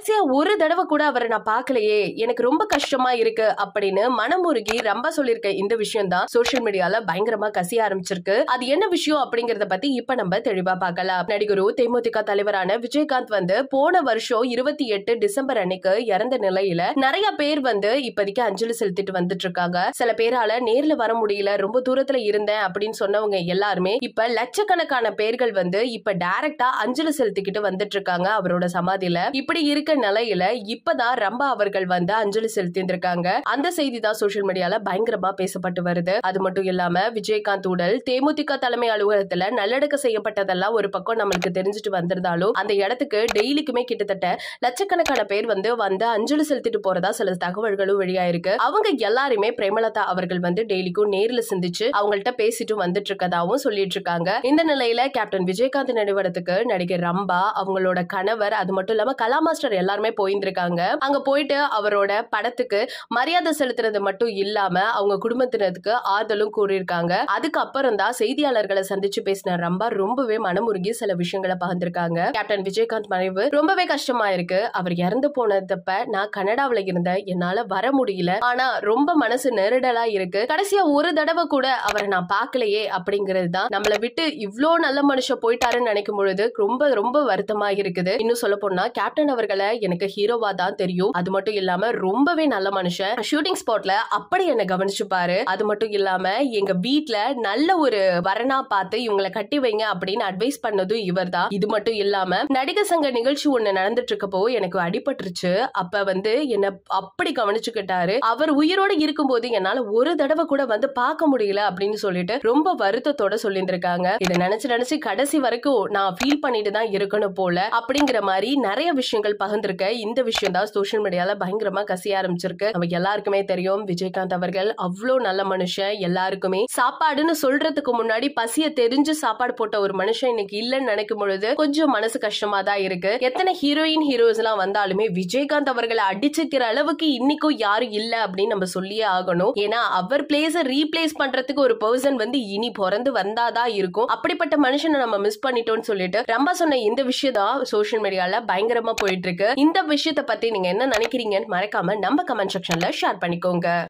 கடைசியா ஒரு தடவை கூட அவரை நான் பார்க்கலையே, எனக்கு ரொம்ப கஷ்டமா இருக்கு அப்படின்னு மனமுருகி ரம்பா சொல்லிருக்க இந்த விஷயம் தான் சோசியல் மீடியால பயங்கரமா கசிய ஆரம்பிச்சிருக்கு. அது என்ன விஷயம் அப்படிங்கறத பத்தி இப்ப நம்ம தெளிவா பார்க்கலாம். நடிகரு தேமுதிக தலைவரான விஜயகாந்த் போன வருஷம் 28 டிசம்பர் அன்னைக்கு இறந்த நிலையில நிறைய பேர் இப்போதைக்கு அஞ்சலி செலுத்திட்டு வந்துட்டு இருக்காங்க. சில பேரால நேர்ல வர முடியல, ரொம்ப தூரத்துல இருந்தேன் அப்படின்னு சொன்னவங்க எல்லாருமே இப்ப லட்சக்கணக்கான பேர்கள் இப்ப டைரக்டா அஞ்சலி செலுத்திக்கிட்டு வந்துட்டு இருக்காங்க அவரோட சமாதியில. இப்படி இருக்க நிலையில இப்பதான் ரம்பா அவர்கள் அஞ்சலி செலுத்தி இருக்காங்க. அந்த செய்தி தான் சோசியல் மீடியால பயங்கரமா பேசப்பட்டு வருது. அது மட்டும் இல்லாம விஜயகாந்த் உடல் தேமுதிக தலைமை அலுவலகத்துல நல்லடக்க செய்யப்பட்டதெல்லாம் ஒரு பக்கம் நம்மளுக்கு தெரிஞ்சுட்டு வந்திருந்தாலும் அந்த இடத்துக்கு டெய்லிக்குமே கிட்டத்தட்ட லட்சக்கணக்கான பேர் அஞ்சலி செலுத்திட்டு போறதா சில தகவல்களும் வெளியாயிருக்கு. அவங்க எல்லாருமே பிரேமலதா அவர்கள் டெய்லிக்கும் நேர்ல சிந்திச்சு அவங்கள்ட்ட பேசிட்டு வந்துட்டு இருக்கதாவும் சொல்லிட்டு இருக்காங்க. இந்த நிலையில கேப்டன் விஜயகாந்த் நினைவிடத்துக்கு நடிகர் ரம்பா, அவங்களோட கணவர், அது மட்டும் இல்லாம கலா மாஸ்டர் எல்லாருமே போயிருந்திருக்காங்க. அங்க போயிட்டு அவரோட படத்துக்கு மரியாதை செலுத்துறது மட்டும் இல்லாம அவங்க குடும்பத்தினருக்கு ஆறுதலும் கூறியிருக்காங்க. அதுக்கப்புறம் தான் செய்தியாளர்களை சந்திச்சு பேசின ரம்பா ரொம்பவே மனமுருகி சில விஷயங்களை பகிர்ந்திருக்காங்க. கேப்டன் விஜயகாந்த் மறைவு ரொம்பவே கஷ்டமா இருக்கு. அவர் இறந்து போனதப்ப நான் கனடாவில இருந்தேன், என்னால வர முடியல, ஆனா ரொம்ப மனசு நெருடலா இருக்கு. கடைசியா ஒரு தடவை கூட அவரை நான் பார்க்கலையே அப்படிங்கிறது தான், நம்மளை விட்டு இவ்ளோ நல்ல மனுஷன் போயிட்டாருன்னு நினைக்கும் பொழுது ரொம்ப ரொம்ப வருத்தமா இருக்குது. இன்னும் சொல்ல போனா கேப்டன் அவர்களை எனக்கு ஹீரோவா தான் தெரியும். அது மட்டும் இல்லாம ரொம்பவே நல்ல மனுஷன். ஷூட்டிங் ஸ்பாட்ல அப்படி என்ன கவனிச்சுப்பாரு. அது மட்டும் இல்லாம எங்க வீட்டுல நல்ல ஒரு வரனா பார்த்து இவங்களை கட்டி வைங்க அப்படின்னு அட்வைஸ் பண்ணதும் இவர் தான். இது மட்டும் இல்லாம நடிகர் சங்க நிகழ்ச்சி ஒண்ணு நடந்துட்டு இருக்கப்போ எனக்கு அடிபட்டுருச்சு. அப்ப என்ன அப்படி கவனிச்சுக்கிட்டாரு. அவர் உயிரோட இருக்கும்போது என்னால ஒரு தடவை கூட பார்க்க முடியல அப்படின்னு சொல்லிட்டு ரொம்ப வருத்தத்தோட சொல்லியிருந்திருக்காங்க. இதை நினைச்சு கடைசி வரைக்கும் நான் ஃபீல் பண்ணிட்டு தான் இருக்கணும் போல அப்படிங்கிற மாதிரி நிறைய விஷயங்கள் பகிர்ந்திருக்க. இந்த விஷயம் தான் சோசியல் மீடியால பயங்கரமா கசிய ஆரம்பிச்சிருக்கு. நமக்கு எல்லாருக்குமே தெரியும் விஜயகாந்த் அவர்கள் அவ்வளோ நல்ல மனுஷன். எல்லாருக்குமே சாப்பாடுன்னு சொல்றதுக்கு முன்னாடி பசிய தெரிஞ்சு சாப்பாடு போட்ட ஒரு மனுஷன் இன்னைக்கு இல்லைன்னு நினைக்கும் பொழுது கொஞ்சம் மனசு கஷ்டமா தான் இருக்கு. எத்தனை ஹீரோஸ் எல்லாம் வந்தாலுமே விஜயகாந்த் அவர்களை அடிச்சுக்கிற அளவுக்கு இன்னைக்கும் யாரும் இல்ல அப்படின்னு நம்ம சொல்லியே ஆகணும். ஏன்னா அவர் பிளேஸ ரீப்ளேஸ் பண்றதுக்கு ஒரு பர்சன் இனி பிறந்து வந்தாதான் இருக்கும். அப்படிப்பட்ட மனுஷனை நம்ம மிஸ் பண்ணிட்டோம்னு சொல்லிட்டு ரம்பா சொன்ன இந்த விஷயம் தான் சோசியல் மீடியால பயங்கரமா போயிட்டு இருக்கு. இந்த விஷயத்தை பத்தி நீங்க என்ன நினைக்கிறீங்கன்னு மறக்காம நம்ம கமெண்ட் செக்ஷன்ல ஷேர் பண்ணிக்கோங்க.